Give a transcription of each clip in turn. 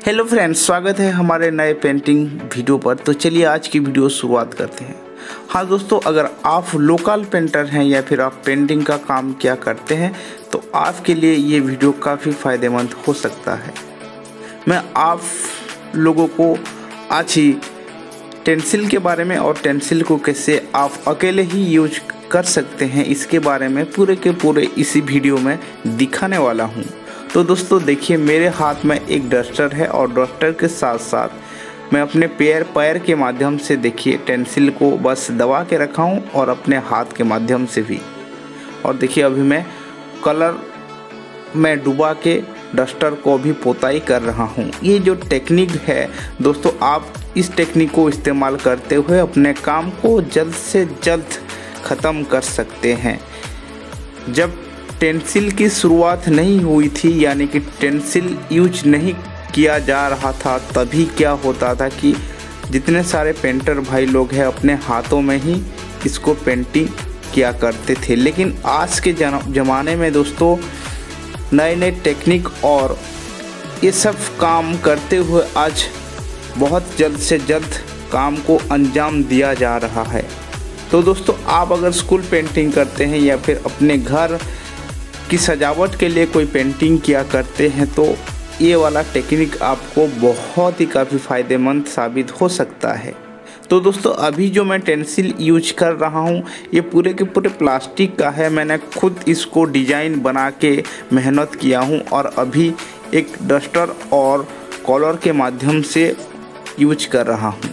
Hello friends, स्वागत है हमारे नए पेंटिंग वीडियो पर। तो चलिए आज की वीडियो शुरुआत करते हैं। हाँ दोस्तों, अगर आप लोकल पेंटर हैं या फिर आप पेंटिंग का काम क्या करते हैं तो आपके लिए ये वीडियो काफ़ी फ़ायदेमंद हो सकता है। मैं आप लोगों को आज ही टेंसिल के बारे में और टेंसिल को कैसे आप अकेले ही यूज कर सकते हैं इसके बारे में पूरे के पूरे इसी वीडियो में दिखाने वाला हूँ। तो दोस्तों देखिए, मेरे हाथ में एक डस्टर है और डस्टर के साथ साथ मैं अपने पैर के माध्यम से देखिए टेंसिल को बस दबा के रखा हूँ और अपने हाथ के माध्यम से भी। और देखिए अभी मैं कलर में डुबा के डस्टर को भी पोताई कर रहा हूँ। ये जो टेक्निक है दोस्तों, आप इस टेक्निक को इस्तेमाल करते हुए अपने काम को जल्द से जल्द ख़त्म कर सकते हैं। जब टेंसिल की शुरुआत नहीं हुई थी, यानी कि टेंसिल यूज नहीं किया जा रहा था, तभी क्या होता था कि जितने सारे पेंटर भाई लोग हैं अपने हाथों में ही इसको पेंटिंग किया करते थे। लेकिन आज के ज़माने में दोस्तों नए नए टेक्निक और ये सब काम करते हुए आज बहुत जल्द से जल्द काम को अंजाम दिया जा रहा है। तो दोस्तों आप अगर स्कूल पेंटिंग करते हैं या फिर अपने घर की सजावट के लिए कोई पेंटिंग किया करते हैं तो ये वाला टेक्निक आपको बहुत ही काफ़ी फ़ायदेमंद साबित हो सकता है। तो दोस्तों अभी जो मैं टेंसिल यूज कर रहा हूँ ये पूरे के पूरे प्लास्टिक का है। मैंने खुद इसको डिज़ाइन बना के मेहनत किया हूँ और अभी एक डस्टर और कलर के माध्यम से यूज कर रहा हूँ।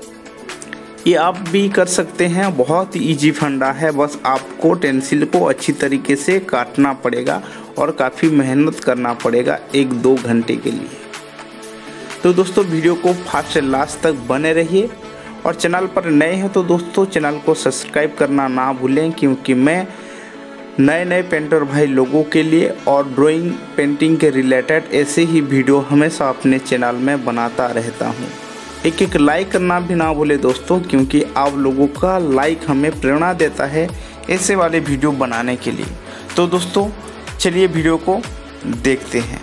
ये आप भी कर सकते हैं, बहुत ही ईजी फंडा है। बस आपको टेंसिल को अच्छी तरीके से काटना पड़ेगा और काफ़ी मेहनत करना पड़ेगा 1-2 घंटे के लिए। तो दोस्तों वीडियो को फर्स्ट से लास्ट तक बने रहिए और चैनल पर नए हैं तो दोस्तों चैनल को सब्सक्राइब करना ना भूलें, क्योंकि मैं नए नए पेंटर भाई लोगों के लिए और ड्राइंग पेंटिंग के रिलेटेड ऐसे ही वीडियो हमेशा अपने चैनल में बनाता रहता हूँ। एक लाइक करना भी ना भूले दोस्तों, क्योंकि आप लोगों का लाइक हमें प्रेरणा देता है ऐसे वाले वीडियो बनाने के लिए। तो दोस्तों चलिए वीडियो को देखते हैं।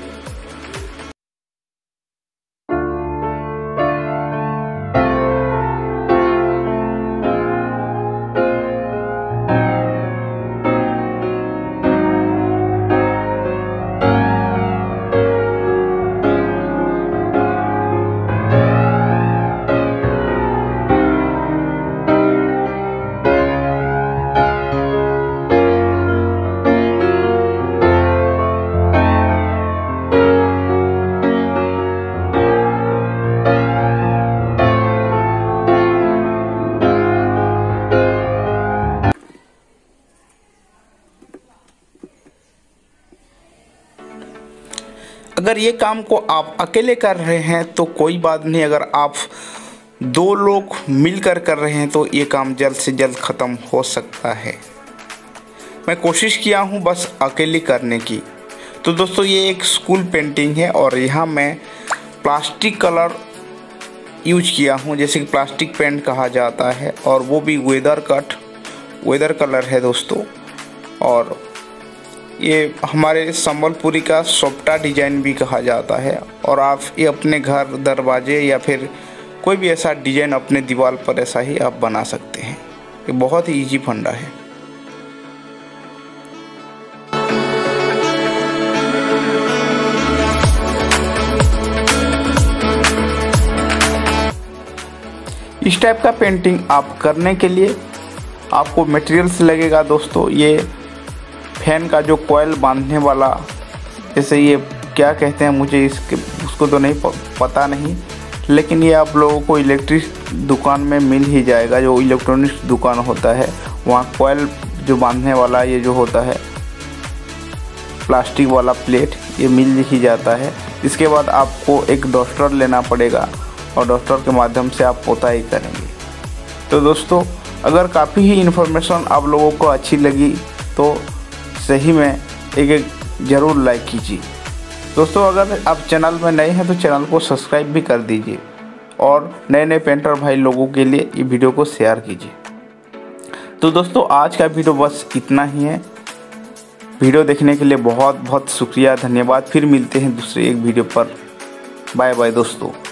अगर ये काम को आप अकेले कर रहे हैं तो कोई बात नहीं, अगर आप 2 लोग मिलकर कर रहे हैं तो ये काम जल्द से जल्द ख़त्म हो सकता है। मैं कोशिश किया हूँ बस अकेले करने की। तो दोस्तों ये एक स्कूल पेंटिंग है और यहाँ मैं प्लास्टिक कलर यूज किया हूँ, जैसे कि प्लास्टिक पेंट कहा जाता है, और वो भी वेदर कलर है दोस्तों। और ये हमारे संबलपुरी का सोपटा डिज़ाइन भी कहा जाता है। और आप ये अपने घर दरवाजे या फिर कोई भी ऐसा डिज़ाइन अपने दीवार पर ऐसा ही आप बना सकते हैं। ये बहुत ही इजी फंडा है। इस टाइप का पेंटिंग आप करने के लिए आपको मटेरियल्स लगेगा दोस्तों। ये फैन का जो कॉइल बांधने वाला, जैसे ये क्या कहते हैं मुझे उसको तो नहीं पता नहीं, लेकिन ये आप लोगों को इलेक्ट्रिक दुकान में मिल ही जाएगा। जो इलेक्ट्रॉनिक्स दुकान होता है वहाँ कॉइल जो बांधने वाला ये जो होता है प्लास्टिक वाला प्लेट, ये मिल ही जाता है। इसके बाद आपको एक डस्टर लेना पड़ेगा और डस्टर के माध्यम से आप पोताई करेंगे। तो दोस्तों अगर काफ़ी ही इन्फॉर्मेशन आप लोगों को अच्छी लगी तो सही में एक ज़रूर लाइक कीजिए दोस्तों। अगर आप चैनल में नए हैं तो चैनल को सब्सक्राइब भी कर दीजिए और नए नए पेंटर भाई लोगों के लिए ये वीडियो को शेयर कीजिए। तो दोस्तों आज का वीडियो बस इतना ही है। वीडियो देखने के लिए बहुत बहुत शुक्रिया, धन्यवाद। फिर मिलते हैं दूसरे एक वीडियो पर। बाय बाय दोस्तों।